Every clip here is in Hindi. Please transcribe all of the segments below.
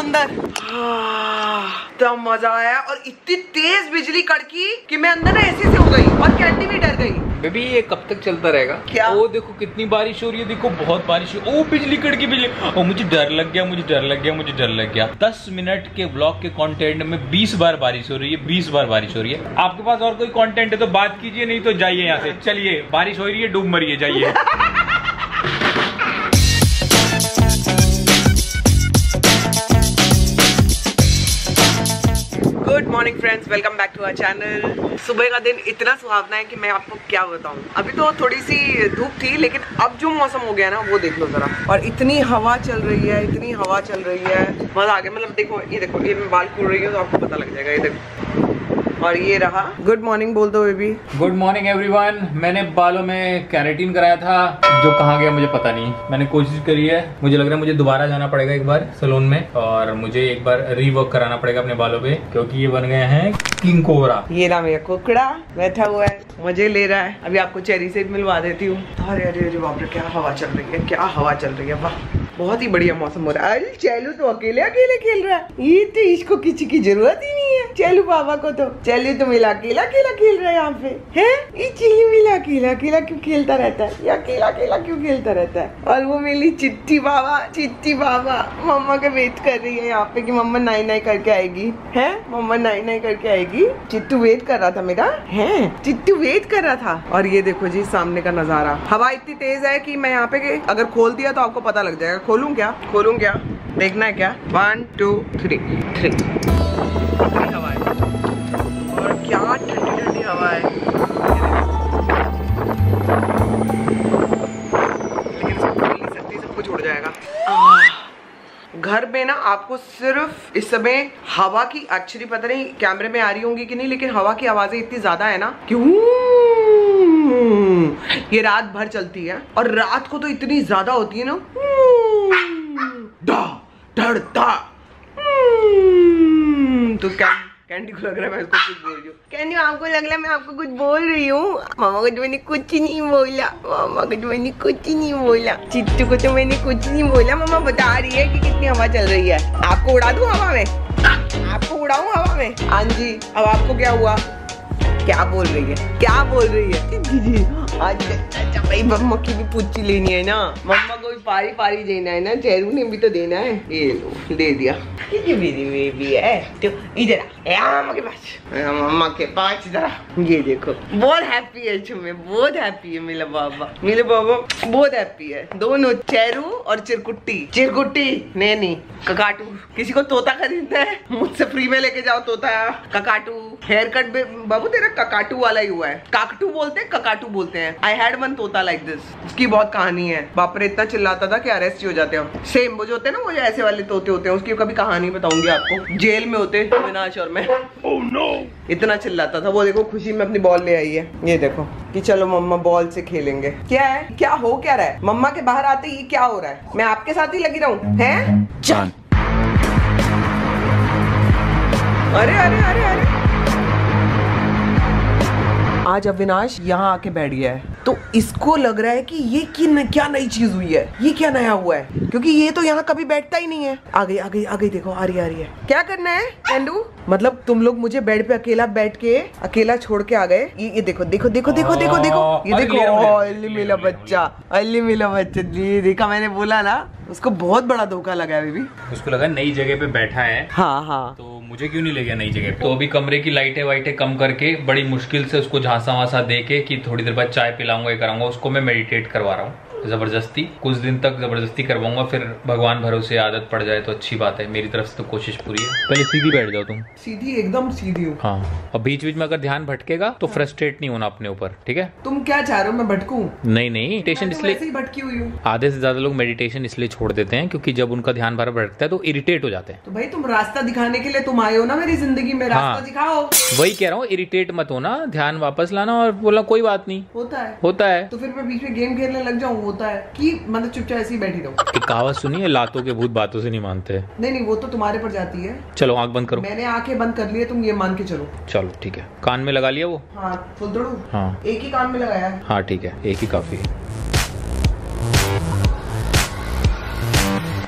अंदर। इतना मजा आया और इतनी तेज बिजली कड़की कि मैं अंदर ना ऐसे से हो गई और कैंडी भी डर गई। बेबी ये कब तक चलता रहेगा? क्या? ओ देखो कितनी बारिश हो रही है, देखो बहुत बारिश हो। ओ बिजली कड़की बिजली। ओ मुझे डर लग गया, मुझे डर लग गया, मुझे डर लग गया। 10 मिनट के ब्लॉग के कंटेंट में 20 बार बारिश हो रही है, 20 बार बारिश हो रही है। आपके पास और कोई कंटेंट है तो बात कीजिए, नहीं तो जाइए यहाँ से। चलिए बारिश हो रही है, डूब मरिए, जाइए। Good morning friends, welcome back to our channel. सुबह का दिन इतना सुहावना है कि मैं आपको क्या बताऊं। अभी तो थोड़ी सी धूप थी, लेकिन अब जो मौसम हो गया ना वो देख लो जरा। और इतनी हवा चल रही है, इतनी हवा चल रही है, मजा आ गया। मतलब देखो ये मैं बाल खोल रही हूँ तो आपको पता लग जाएगा। ये देखो, और ये रहा। गुड मॉर्निंग बोल दो बेबी। Good morning everyone. मैंने बालों में कैरेटीन कराया था, जो कहाँ गया मुझे पता नहीं। मैंने कोशिश करी है, मुझे लग रहा है मुझे दोबारा जाना पड़ेगा एक बार सैलून में, और मुझे एक बार रीवर्क कराना पड़ेगा अपने बालों पे, क्योंकि ये बन गए हैं किंग कोबरा। ये ना मेरा कुकड़ा बैठा हुआ है, मजे ले रहा है। अभी आपको चेरी से भी मिलवा देती हूँ। अरे अरे अरे बाप रे, क्या हवा चल रही है, क्या हवा चल रही है, वाह बहुत ही बढ़िया मौसम हो रहा है। अरे चैलू तो अकेले अकेले खेल रहा है, ये तो इसको किसी की जरूरत ही नहीं है। चैलू बाबा को तो, चैलू तो मिला अकेला अकेला खेल रहा है यहाँ पे है। ये चिल्ली मिला अकेला अकेला क्यों खेलता रहता है, ये अकेला अकेला क्यों खेलता रहता है। और वो मेरी चिट्टी बाबा मम्मा के वेट कर रही है यहाँ पे कि मम्मा नाई नाई करके आएगी है, मम्मा नाई नाई करके आएगी। चिट्टू वेट कर रहा था मेरा, है चिट्टू वेट कर रहा था। और ये देखो जी सामने का नजारा। हवा इतनी तेज है कि मैं यहाँ पे अगर खोल दिया तो आपको पता लग जाएगा। खोलूं क्या देखना है क्या? 1 2 3 हवा है, और क्या ठंडी ठंडी हवा है। लेकिन इसको खोल नहीं सकती, सब कुछ उड़ जाएगा। घर में ना आपको सिर्फ इस समय हवा की, एक्चुअली पता नहीं कैमरे में आ रही होंगी कि नहीं, लेकिन हवा की आवाजें इतनी ज्यादा है ना कि ये रात भर चलती है। और रात को तो इतनी ज्यादा होती है ना, तो कैंडी को लग रहा है मैं इसको कुछ बोल रही हूँ। कैंडी आपको लग रहा है मैं आपको कुछ बोल रही हूँ। मामा को तो मैंने कुछ नहीं बोला, मामा को तो मैंने कुछ नहीं बोला, चिट्टू को तो मैंने कुछ नहीं बोला। मामा बता रही है कि कितनी हवा चल रही है। आपको उड़ा दूँ हवा में, आपको उड़ाऊँ हवा में? हाँ जी। अब आपको क्या हुआ? क्या बोल रही है, क्या बोल रही है? अच्छा भाई मम्मा की भी पूछी लेनी है ना, मम्मा को भी पारी पारी देना है ना, चेरू ने भी तो देना है। ये लो दे दिया। ये मेरी बेबी है तो इधर आ मम्मा के पास, मम्मा के पास जरा। ये देखो बहुत हैप्पी है चुम्मे, बहुत हैप्पी है मेरा बाबा बहुत हैप्पी है। दोनों चेरू और चिरकुट्टी नैनी ककाटू। किसी को तोता खरीदना है मुझसे फ्री में लेके जाओ तोता। ककाटू हेयर कट बाबू तेरा ककाटू वाला ही हुआ है। काकटू बोलते हैं, ककाटू बोलते हैं। आई हैड वन तोता लाइक दिस। उसकी बहुत कहानी है। बाप रे इतना चिल्लाता था कि अरेस्ट हो जाते हैं। सेम वो जो होते हैं ना, वो जो ऐसे वाले तोते होते हैं, उसकी कभी कहानी बताऊंगी आपको। जेल में होते अविनाश और मैं। oh, no. इतना चिल्लाता था वो। देखो खुशी में अपनी बॉल ले आई है। ये देखो कि चलो मम्मा बॉल से खेलेंगे। क्या है, क्या हो क्या रहा है? मम्मा के बाहर आते ही क्या हो रहा है? मैं आपके साथ ही लगी रहूं हैं? चल अरे अरे अरे अरे, आज अविनाश यहाँ आके बैठ गया है, तो इसको लग रहा है कि ये क्या नई चीज हुई है, ये क्या नया हुआ है, क्योंकि ये तो यहाँ कभी बैठता ही नहीं है। आ गई देखो, आ रही है। क्या करना है एंडू? मतलब तुम लोग मुझे बेड पे अकेला बैठ के अकेला छोड़ के आ गए। ये देखो ये देखो अल्ली मिला बच्चा। ये देखा, मैंने बोला ना उसको बहुत बड़ा धोखा लगा है बेबी। उसको लगा नई जगह पे बैठा है। हाँ तो मुझे क्यों नहीं ले गया नई जगह पे? तो अभी कमरे की लाइटें कम करके बड़ी मुश्किल से उसको झांसा वासा दे के कि थोड़ी देर बाद चाय पिलाऊंगा, ये कराऊंगा, उसको मैं मेडिटेट करवा रहा हूँ जबरदस्ती। कुछ दिन तक जबरदस्ती करवाऊंगा, फिर भगवान भरोसे आदत पड़ जाए तो अच्छी बात है। मेरी तरफ से तो कोशिश पूरी है। पहले सीधी बैठ जाओ तुम, सीधी एकदम सीधी हूँ। हाँ, और बीच बीच में अगर ध्यान भटकेगा तो फ्रस्ट्रेट नहीं होना अपने ऊपर, ठीक है? तुम क्या चाह रहे हो, मैं भटकूं? नहीं मेडिटेशन इसलिए भटकी हुई हूँ। आधे से ज्यादा लोग मेडिटेशन इसलिए छोड़ देते हैं क्योंकि जब उनका ध्यान भटकता है तो इरिटेट हो जाते हैं। तो भाई तुम रास्ता दिखाने के लिए तुम आए हो ना मेरी जिंदगी में, रास्ता दिखाओ। वही कह रहा हूँ, इरिटेट मत होना, ध्यान वापस लाना और बोला कोई बात नहीं। होता है तो फिर मैं बीच में गेम खेलने लग जाऊँ? होता है कि मतलब चुपचाप ऐसे ही बैठी रहूं? एक कहावत सुनी है, लातों के भूत बातों से नहीं मानते। नहीं वो तो तुम्हारे पर जाती है। चलो आंख बंद करो। मैंने आंखें बंद कर ली है, तुम ये मान के चलो। चलो ठीक है। कान में लगा लिया वो? हाँ फुलदड़ू। हाँ एक ही कान में लगाया है। हाँ ठीक है, एक ही काफी है।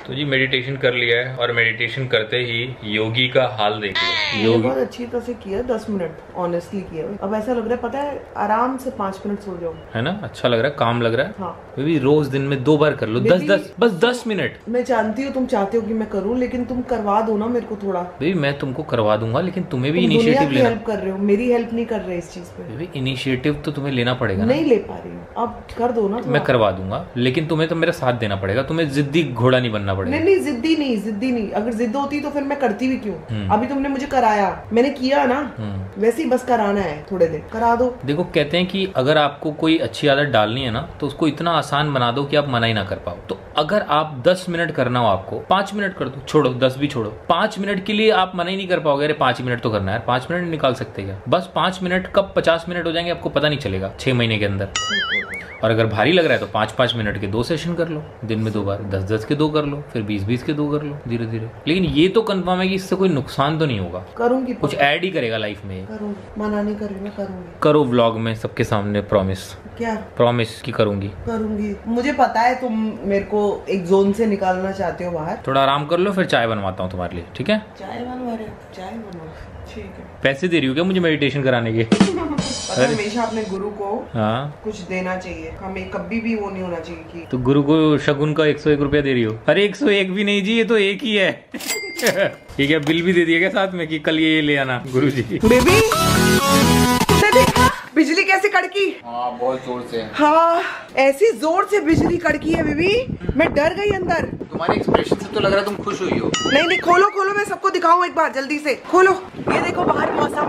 तो जी मेडिटेशन कर लिया है और मेडिटेशन करते ही योगी का हाल देख लो। ये बहुत अच्छी तरह से किया 10 मिनट ऑनेस्टली किया। अब ऐसा लग रहा है पता है आराम से 5 मिनट सो जाओ, है ना? अच्छा लग रहा है, काम लग रहा है। हाँ बेबी रोज दिन में 2 बार कर लो, 10 बस 10 मिनट। मैं जानती हूँ तुम चाहते हो कि मैं करूँ, लेकिन तुम करवा दो ना मेरे को थोड़ा। बेबी मैं तुमको करवा दूंगा, लेकिन तुम्हें भी इनिशिएटिव लेना। हेल्प कर रहे हो, मेरी हेल्प नहीं कर रहे इस चीज पे। बेबी इनिशिएटिव तो तुम्हें लेना पड़ेगा। नहीं ले पा रही हूँ, अब कर दो ना। मैं करवा दूंगा, लेकिन तुम्हें तो मेरा साथ देना पड़ेगा। तुम्हें जिद्दी घोड़ा नहीं बनना पड़ेगा। नहीं जिद्दी नहीं। अगर जिद होती तो फिर मैं करती भी क्यों। अभी तुमने मुझे कराया, मैंने किया ना, वैसे ही बस कराना है, थोड़े दिन करा दो। देखो कहते हैं कि अगर आपको कोई अच्छी आदत डालनी है ना, तो उसको इतना आसान बना दो कि आप मना ही ना कर पाओ। तो अगर आप 10 मिनट करना हो आपको, 5 मिनट कर दो, छोड़ो 10 भी छोड़ो। 5 मिनट के लिए आप मना ही नहीं कर पाओगे। अरे 5 मिनट तो करना है, 5 मिनट निकाल सकते क्या? बस 5 मिनट कब 50 मिनट हो जाएंगे आपको पता नहीं चलेगा 6 महीने के अंदर। और अगर भारी लग रहा है तो 5-5 मिनट के 2 सेशन कर लो, दिन में 2 बार, 10-10 के 2 कर लो, फिर 20-20 के 2 कर लो, धीरे धीरे। लेकिन ये तो कंफर्म है कि इससे कोई नुकसान तो नहीं होगा। करूंगी, कुछ ऐड ही करेगा लाइफ में। करूंगी, मना नहीं कर रही मैं, करूंगी। करो व्लॉग में सबके सामने प्रॉमिस। क्या प्रॉमिस की करूंगी? करूंगी। मुझे पता है तुम मेरे को एक जोन से निकालना चाहते हो बाहर। थोड़ा आराम कर लो, फिर चाय बनवाता हूँ तुम्हारे लिए, ठीक है? चाय बनवा रहे हो? चाय बनवाओ, ठीक है। पैसे दे रही हो क्या मुझे मेडिटेशन कराने के? हमेशा अपने गुरु को कुछ देना चाहिए, हमें कभी भी वो नहीं होना चाहिए कि तो गुरु को शगुन का 101 रुपया दे रही हो। अरे 101 भी नहीं जी, ये तो एक ही है। ठीक है, बिल भी दे दिया क्या साथ में कि कल ये ले आना गुरु जी। बेबी तुमने देखा बिजली कैसे कड़की? हाँ बहुत जोर से। हाँ ऐसी जोर से बिजली कड़की है बेबी, मैं डर गई अंदर। तुम्हारे एक्सप्रेशन से तो लग रहा है तुम खुश हुई हो। नहीं खोलो, मैं सबको दिखाऊं एक बार, जल्दी से खोलो। ये देखो बाहर मौसम,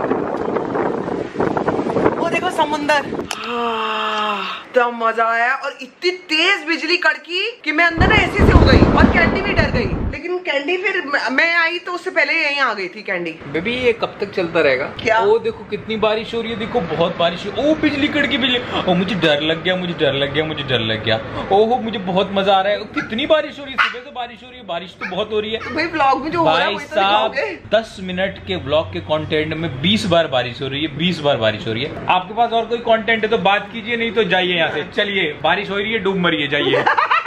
वो देखो समुंदर। तो मजा आया। और इतनी तेज बिजली कड़की कि मैं अंदर ना ऐसे से हो गई, और कैंडी भी डर गई। लेकिन कैंडी फिर मैं आई तो उससे पहले यहीं आ गई थी कैंडी। बेबी ये कब तक चलता रहेगा? क्या? ओ देखो कितनी बारिश हो रही है, देखो बहुत बारिश है। ओ बिजली कड़की बिजली, ओ मुझे डर लग गया, मुझे डर लग गया। ओहो मुझे बहुत मजा आ रहा है। कितनी बारिश हो रही है, सुबह से बारिश हो रही है, बारिश तो बहुत हो रही है। भाई व्लॉग में जो हो रहा है वही तो दिखाओगे। 10 मिनट के व्लॉग के कंटेंट में 20 बार बारिश हो रही है, 20 बार बारिश हो रही है। आपके पास और कोई कंटेंट है तो बात कीजिए, नहीं तो जाइए यहाँ से। चलिए बारिश हो रही है, डूब मरिए, जाइए।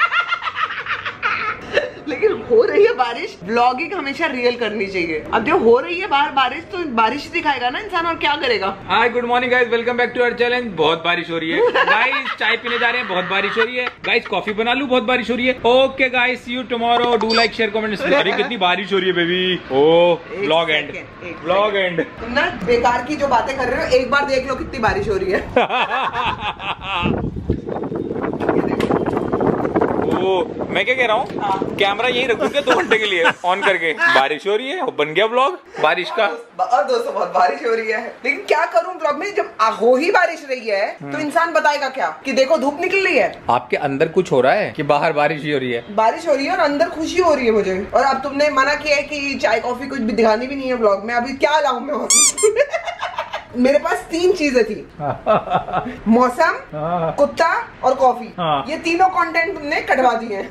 लेकिन हो रही है बारिश, व्लॉगिंग हमेशा रियल करनी चाहिए। अब जो हो रही है बाहर बारिश, तो बारिश ही दिखाएगा ना इंसान, और क्या करेगा। Hi good morning guys, welcome back to our challenge. बहुत बारिश हो रही है गाइस, चाय पीने जा रहे हैं, बहुत बारिश हो रही है गाइस। कॉफी बना लूं, बहुत बारिश हो रही है। Okay guys, see you tomorrow, do like share comment. अरे कितनी बारिश हो रही है बेबी। O vlog and. तुम ना बेकार की जो बातें कर रहे हो, एक बार देख लो कितनी बारिश हो रही है। मैं क्या कह रहा हूँ, कैमरा यही रखूंगा 2 घंटे के लिए ऑन करके। बारिश हो रही है, बन गया व्लॉग बारिश का। और दोस्तों बहुत बारिश हो रही है, लेकिन क्या करूं व्लॉग में, जब हो ही बारिश रही है तो इंसान बताएगा क्या कि देखो धूप निकल रही है। आपके अंदर कुछ हो रहा है कि बाहर बारिश ही हो रही है? बारिश हो रही है और अंदर खुशी हो रही है मुझे। और अब तुमने मना किया है कि चाय कॉफी कुछ भी दिखानी भी नहीं है व्लॉग में। अभी क्या लाऊं मैं? मेरे पास 3 चीजें थी, मौसम, कुत्ता और कॉफी। ये तीनों कंटेंट तुमने कटवा दिए।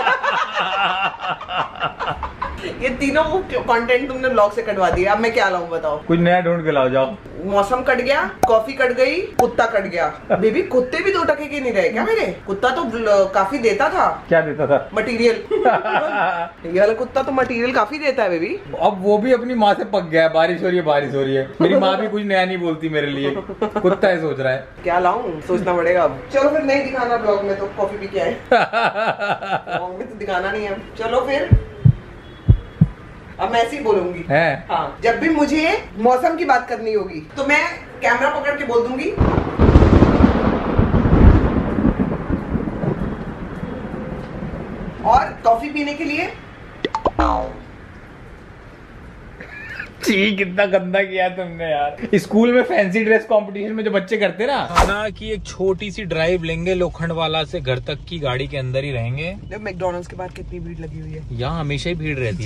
ये तीनों कंटेंट तुमने ब्लॉग से कटवा दिया। अब मैं क्या लाऊं बताओ? कुछ नया ढूंढ के लाओ, जाओ। मौसम कट गया, कॉफी कट गई, कुत्ता कट गया। बेबी कुत्ते भी 2 टके के नहीं रहे क्या मेरे? कुत्ता तो काफी देता था। क्या देता था? मटेरियल। ये वाला कुत्ता तो मटेरियल काफी देता है बेबी। अब वो भी अपनी माँ से पक गया है। बारिश हो रही है। मेरी माँ भी कुछ नया नहीं बोलती मेरे लिए। कुत्ता है सोच रहा है क्या लाऊं, सोचना पड़ेगा अब। चलो फिर नहीं दिखाना ब्लॉग में, तो कॉफी पी के आए। ब्लॉग में तो दिखाना नहीं है। चलो फिर अब मैं ऐसे ही बोलूंगी है? हाँ, जब भी मुझे मौसम की बात करनी होगी तो मैं कैमरा पकड़ के बोल दूंगी और कॉफी पीने के लिए कितना गंदा किया तुमने यार। स्कूल में फैंसी ड्रेस कंपटीशन में जो बच्चे करते ना कि एक छोटी सी ड्राइव लेंगे लोखंड वाला से घर तक की गाड़ी के अंदर ही रहेंगे। मैकडॉनल्ड्स के बाहर कितनी भीड़ लगी हुई है। यहाँ हमेशा ही भीड़ रहती है, पता है?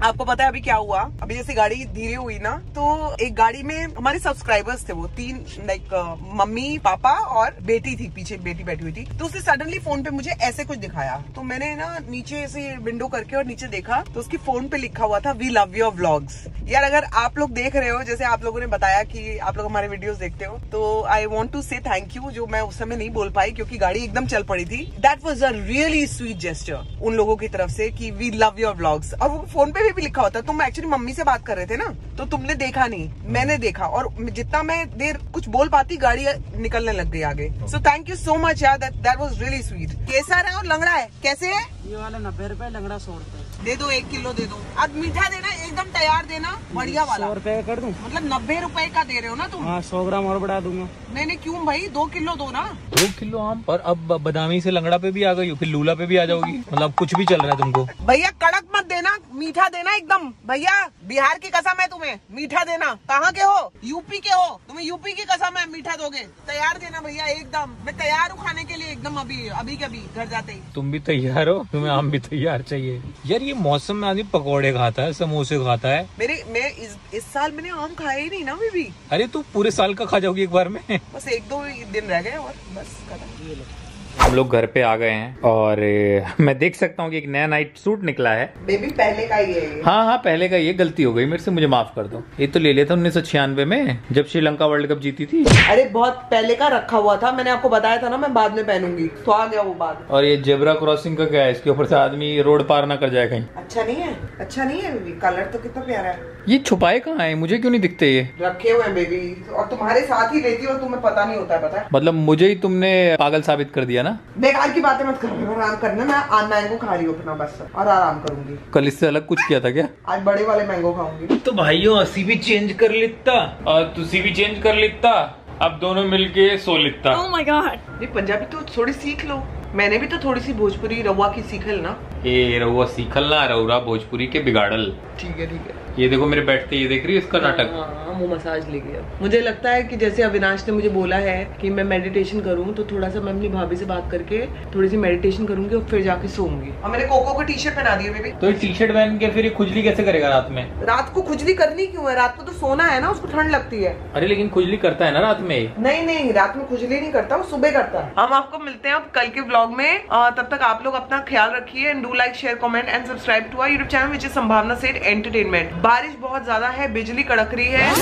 आपको पता है अभी क्या हुआ, अभी जैसे गाड़ी धीरे हुई ना, तो एक गाड़ी में हमारे सब्सक्राइबर्स थे, वो 3 लाइक मम्मी पापा और बेटी थी, पीछे बेटी बैठी हुई थी। तो उसने सडनली फोन पे मुझे ऐसे कुछ दिखाया, तो मैंने ना नीचे ऐसे विंडो करके और नीचे देखा, तो उसकी फोन पे लिखा हुआ था वी लव योर व्लॉग्स। यार अगर आप लोग देख रहे हो, जैसे आप लोगों ने बताया कि आप लोग हमारे वीडियोस देखते हो, तो I want to say thank you, जो मैं उस समय नहीं बोल पाई क्योंकि गाड़ी एकदम चल पड़ी थी। That was a really sweet gesture उन लोगों की तरफ से कि वी लव योर व्लॉग्स। और वो फोन पे भी लिखा होता, तुम एक्चुअली मम्मी से बात कर रहे थे ना, तो तुमने देखा नहीं, मैंने देखा, और जितना मैं देर कुछ बोल पाती गाड़ी निकलने लग गई आगे। So thank you so much यार, दैट वाज रियली स्वीट। केसर है और लंगड़ा है, कैसे है? ये वाला 90 रुपए, लंगड़ा 100 रुपए। दे दो, 1 किलो दे दो। अब मीठा देना, एकदम तैयार देना, बढ़िया वाला। 100 रुपए का कर दूं? मतलब 90 रुपए का दे रहे हो ना तुम? हाँ, 100 ग्राम और बढ़ा दूंगा। नहीं क्यों भाई, 2 किलो दो ना। 2 किलो आम, और अब बदामी से लंगड़ा पे भी आ गई हो, फिर लूला पे भी आ जाओगी, मतलब कुछ भी चल रहा है तुमको। भैया कड़क मत देना, मीठा देना एकदम। भैया बिहार की कसम है तुम्हें, मीठा देना। कहाँ के हो? यूपी के हो, तुम्हें यूपी की कसम है, मीठा दोगे। तैयार देना भैया एकदम, मैं तैयार हूँ खाने के लिए एकदम, अभी के अभी घर जाते ही। तुम भी तैयार हो, तुम्हें आम भी तैयार चाहिए। यार ये मौसम में आदमी पकौड़े खाता है, समोसे खाता है। मैं इस साल मैंने आम खाया ही नहीं ना बेबी। अरे तू पूरे साल का खा जाओगी एक बार में। बस 1-2 दिन रह गए और बस खत्म। हम लोग घर पे आ गए हैं और मैं देख सकता हूँ कि एक नया नाइट सूट निकला है। बेबी पहले का ही है ये। हाँ पहले का, ये गलती हो गई मेरे से, मुझे माफ कर दो। ये तो ले लिया था 1996 में, जब श्रीलंका वर्ल्ड कप जीती थी। अरे बहुत पहले का रखा हुआ था, मैंने आपको बताया था ना मैं बाद में पहनूंगी, तो आ गया वो बाद। और ये जेब्रा क्रॉसिंग का क्या है, इसके ऊपर से आदमी रोड पार ना कर जाए कहीं। अच्छा नहीं है, अच्छा नहीं है बेबी, कलर तो कितना प्यारा है। ये छुपाए कहाँ है, मुझे क्यों नहीं दिखते ये? रखे हुए हैं बेबी, और तुम्हारे साथ ही लेती हो, तुम्हें पता नहीं होता है, पता है? मतलब मुझे ही तुमने पागल साबित कर दिया ना। बेकार की बातें मत करो, आराम करना। मैं मैंगो खा रही हूँ अपना बस, और आराम करूंगी। कल इससे अलग कुछ किया था क्या? आज बड़े वाले मैंगो खाऊंगी। तो भाइयों असी भी चेंज कर लेता और तुसी भी चेंज कर लेता, अब दोनों मिलके सो लेता। Oh my god! ये पंजाबी तो थोड़ी सीख लो, मैंने भी तो थोड़ी सी भोजपुरी रवा की सीखल ना। ए रउआ सीखल ना, रउरा भोजपुरी के बिगाड़ल। ठीक है। ये देखो मेरे बैठते, ये देख रही है इसका नाटक। हाँ, वो मसाज ले गया। मुझे लगता है कि जैसे अविनाश ने मुझे बोला है कि मैं मेडिटेशन करूँ, तो थोड़ा सा मैं अपनी भाभी से बात करके थोड़ी सी मेडिटेशन करूंगी और फिर जाके सोऊंगी। और मैंने कोको को टी-शर्ट पहना दी है बेबी। तो टी शर्ट पहन के फिर ये खुजली कैसे करेगा रात में? रात को खुजली करनी क्यों है? रात को तो सोना है ना, उसको ठंड लगती है। अरे लेकिन खुजली करता है ना रात में? नहीं, रात में खुजली नहीं करता, वो सुबह करता है। हम आपको मिलते हैं अब कल के व्लॉग में, तब तक आप लोग अपना ख्याल रखिए and do like share comment and subscribe to our YouTube channel which is Sambhavna Seth entertainment. बारिश बहुत ज्यादा है, बिजली कड़क रही है।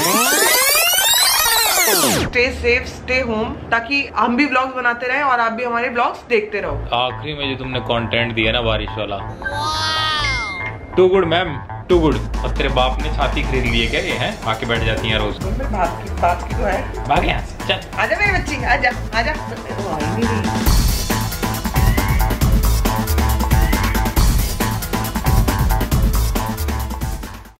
स्टे सेफ, स्टे होम, ताकि हम भी व्लॉग्स बनाते रहें और आप भी हमारे व्लॉग्स देखते रहो। आखिरी में जो तुमने कंटेंट दिया ना बारिश वाला, too good ma'am, too good. और तेरे बाप ने छाती खरीद ली है क्या ये? है आके बैठ जाती है रोज। बाप की तो है। भाग यहाँ से, चल। आजा मेरी बच्ची, आजा।